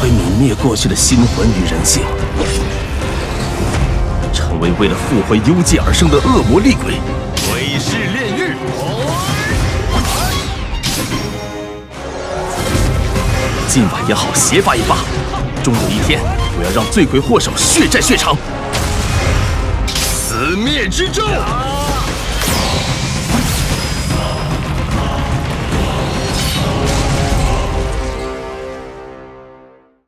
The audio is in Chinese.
会泯灭过去的心魂与人性，成为为了复活幽界而生的恶魔厉鬼。 鬼式炼狱， 今晚也好，邪法一把，终有一天，我要让罪魁祸首血债血偿。 死灭之咒。